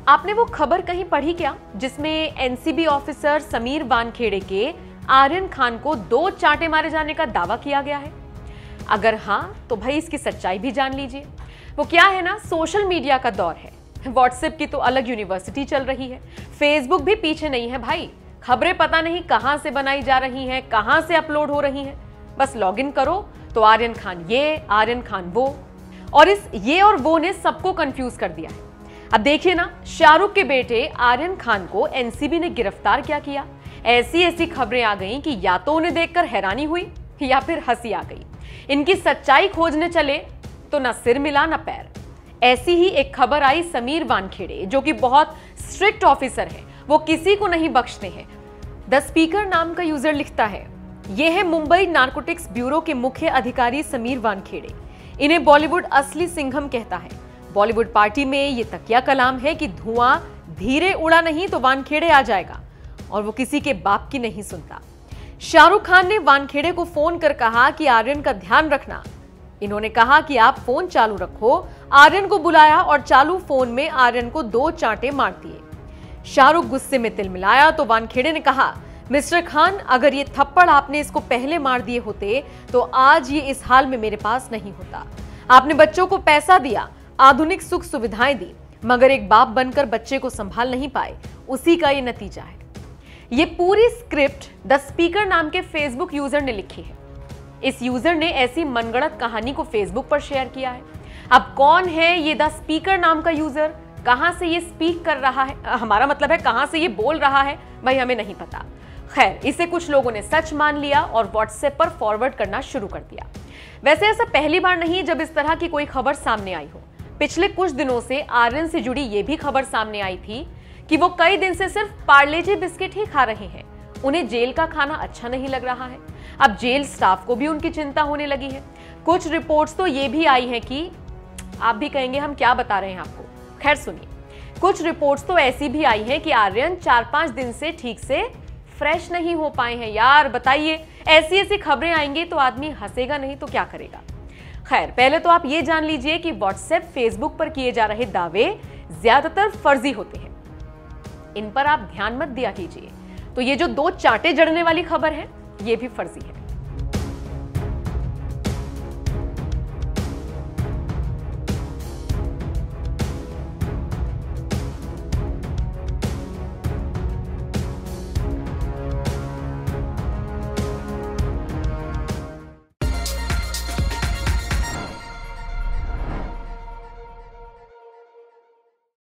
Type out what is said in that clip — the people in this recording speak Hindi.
आपने वो खबर कहीं पढ़ी क्या जिसमें एनसीबी ऑफिसर समीर वानखेड़े के आर्यन खान को 2 चांटे मारे जाने का दावा किया गया है? अगर हाँ तो भाई इसकी सच्चाई भी जान लीजिए। वो क्या है ना, सोशल मीडिया का दौर है, व्हाट्सएप की तो अलग यूनिवर्सिटी चल रही है, फेसबुक भी पीछे नहीं है भाई। खबरें पता नहीं कहां से बनाई जा रही हैं, कहां से अपलोड हो रही हैं। बस लॉगिन करो तो आर्यन खान ये, आर्यन खान वो, और इस ये और वो ने सबको कंफ्यूज कर दिया है। अब देखिए ना, शाहरुख के बेटे आर्यन खान को एनसीबी ने गिरफ्तार क्या किया। ऐसी ऐसी खबरें आ गईं कि या तो उन्हें देखकर हैरानी हुई या फिर हंसी आ गई। इनकी सच्चाई खोजने चले तो ना सिर मिला ना पैर। ऐसी ही एक खबर आई समीर वानखेड़े, जो कि बहुत स्ट्रिक्ट ऑफिसर है, वो किसी को नहीं बख्शते हैं। द स्पीकर नाम का यूजर लिखता है, ये है मुंबई नारकोटिक्स ब्यूरो के मुख्य अधिकारी समीर वानखेड़े। इन्हें बॉलीवुड असली सिंघम कहता है। बॉलीवुड पार्टी में ये तकिया कलाम है कि धुआं धीरे उड़ा नहीं तो वानखेड़े आ जाएगा, और वो किसी के बाप की नहीं सुनता। शाहरुख खान ने वानखेड़े को फोन कर कहा कि आर्यन का ध्यान रखना। इन्होंने कहा कि आप फोन चालू रखो। आर्यन को बुलाया और चालू फोन में आर्यन को 2 चांटे मार दिए। शाहरुख गुस्से में तिलमिलाया तो वानखेड़े ने कहा, मिस्टर खान, अगर ये थप्पड़ आपने इसको पहले मार दिए होते तो आज ये इस हाल में मेरे पास नहीं होता। आपने बच्चों को पैसा दिया, आधुनिक सुख सुविधाएं दी, मगर एक बाप बनकर बच्चे को संभाल नहीं पाए। उसी का ये नतीजा है। ये पूरी स्क्रिप्ट द स्पीकर नाम के फेसबुक यूजर ने लिखी है। इस यूजर ने ऐसी मनगढ़ंत कहानी को फेसबुक पर शेयर किया है। अब कौन है ये द स्पीकर नाम का यूजर, कहां से ये स्पीक कर रहा है, हमारा मतलब है कहां से ये बोल रहा है, भाई हमें नहीं पता। खैर, इसे कुछ लोगों ने सच मान लिया और व्हाट्सएप पर फॉरवर्ड करना शुरू कर दिया। वैसे ऐसा पहली बार नहीं जब इस तरह की कोई खबर सामने आई हो। पिछले कुछ दिनों से आर्यन से जुड़ी ये भी खबर सामने आई थी कि वो कई दिन से सिर्फ पार्ले-जी बिस्किट ही खा रहे हैं। उन्हें जेल का खाना अच्छा नहीं लग रहा है। अब जेल स्टाफ को भी उनकी चिंता होने लगी है। कुछ रिपोर्ट्स तो ये भी आई हैं कि, आप भी कहेंगे हम क्या बता रहे हैं आपको, खैर सुनिए, कुछ रिपोर्ट्स तो ऐसी भी आई हैं कि आर्यन 4-5 दिन से ठीक से फ्रेश नहीं हो पाए हैं। यार बताइए, ऐसी ऐसी खबरें आएंगी तो आदमी हंसेगा नहीं तो क्या करेगा। खैर, पहले तो आप ये जान लीजिए कि व्हाट्सएप, फेसबुक पर किए जा रहे दावे ज्यादातर फर्जी होते हैं। इन पर आप ध्यान मत दिया कीजिए। तो ये जो 2 चांटे जड़ने वाली खबर है, ये भी फर्जी है।